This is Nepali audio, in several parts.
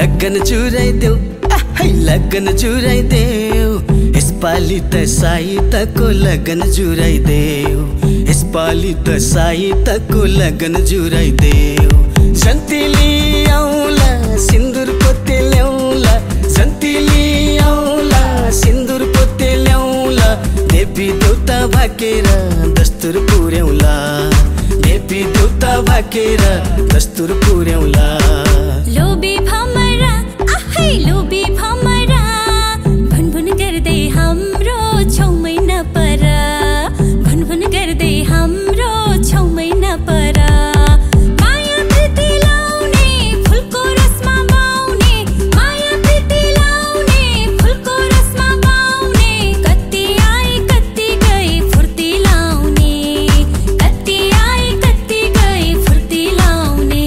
लगन जुराइदेऊ है लगन जुराइदेऊ यसपालि त साइतको लगन जुराइदेऊ यसपालि त साइतको लगन जुराइदेऊ जन्तिली आउला सिन्दुर पोते ल्याउला जन्तिली आउला सिन्दुर पोते ल्याउला देवी देउता भाकेर दस्तुर पुर्याउला देवी देउता भाकेर दस्तुर पुर्याउला लोभी भमरा आहै लोभी भमरा भनभन गर्दै हाम्रो छेउमै नपर भनभन गर्दै हाम्रो छेउमै नपर माया प्रीति लाउने फुलको रसमा बाउने माया प्रीति लाउने फुलको रसमा बाउने कति आए कति गए फुर्ती लाउने कति आए कति गए फुर्ती लाउने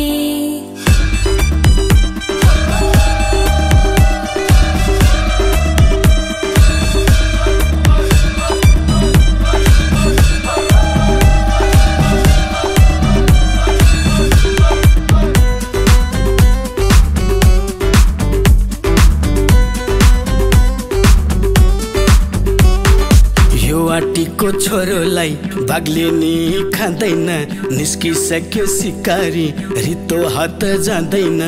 आटीको छोरोलाई बाग्ले नि खाँदैन निस्किसक्यो सिकारी रितो हात जाँदैन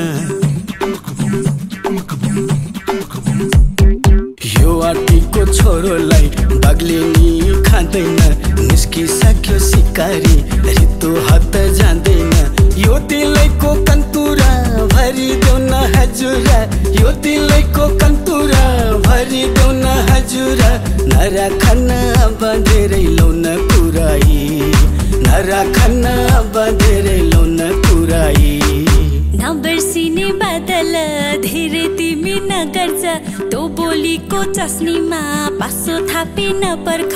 यो आटीको छोरोलाई बाग्ले नि खाँदैन निस्किसक्यो सिकारी रितो हात जाँदैन यो दिलैको कन्तुरा भरिदेऊ न हजुरा यो दिलैको कन्तुरा भरिदेऊ न हजुरा नराखन बँधेरै लौन पुराई नराखन बँधेरै लौन पुराई नबर्सिने बादल धेरै तिमी नगर्छ तो बोलीको चस्नीमा पासो थापे नपर्ख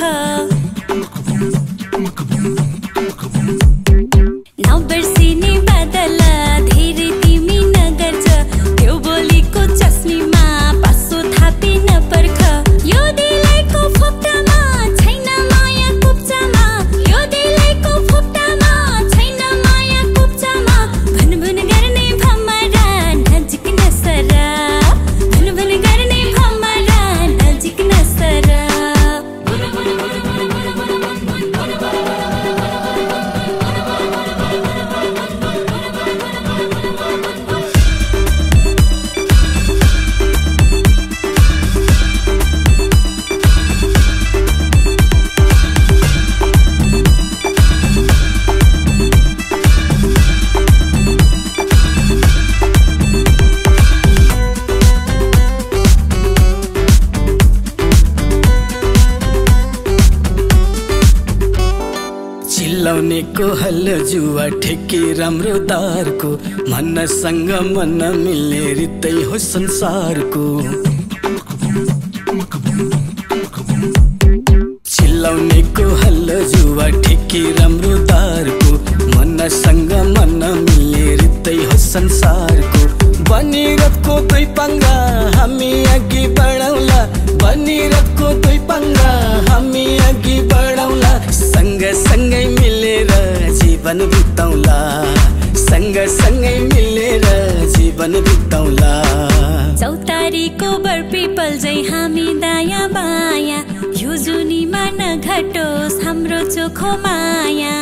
नबर्सिने बादल धेरै तिमी नगर्छ त्यो बोलीको चस्नीमा पासो थापे नपर्ख यो दिलैको फोक्टामा छैन माया कुप्चामा यो दिलैको फोक्टामा छैन माया कुप्चामा भनभन गर्ने भमरा नजिक नसर भनभन गर्ने भमरा नजिक नसर चिल्लाउनेको हल्ल जुवा ठेके राम्रो दारको मनसँग मन मिल्ने रित्तै हो संसारको चिल्लाउनेको हल्ल जुवा ठेके राम्रो दारको मनसँग मन मिल्ने रित्तै हो संसारको बनिरथको दुई पाङ्गा हामी अघि बढाउला बनिरथको दुई पाङ्गा हामी अघि बढाउला सँगसँगै मिलेर जीवन बिताउला सँगसँगै मिलेर जीवन बिताउला चौतारीको बर पिपल जै हामी दायाँ बायाँ यो जुनीमा नघटोस् हाम्रो चोखो माया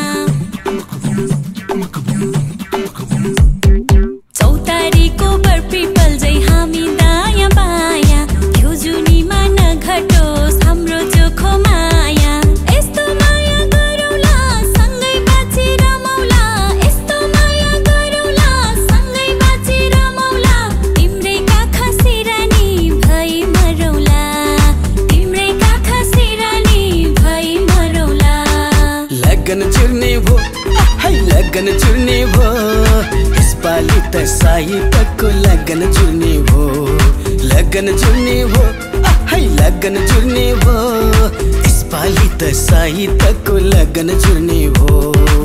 चौतारीको बर पिपल जै हामी दायाँ बायाँ यो जुनीमा नघटोस् हाम्रो चोखो माया यस्तो माया गरौला सँगै बाँची रमाउला यस्तो माया गरौला सँगै बाँची रमाउला तिम्रै काखा सिरानी भई मरौला तिम्रै काखा सिरानी भई मरौला लगन चुर्ने भो है लगन चुर्ने भो यसपालि त साइतको लगन चुर्ने भो लगन चुर्ने भो है लगन चुर्ने भो यसपालि त साइतको लगन चुर्ने भो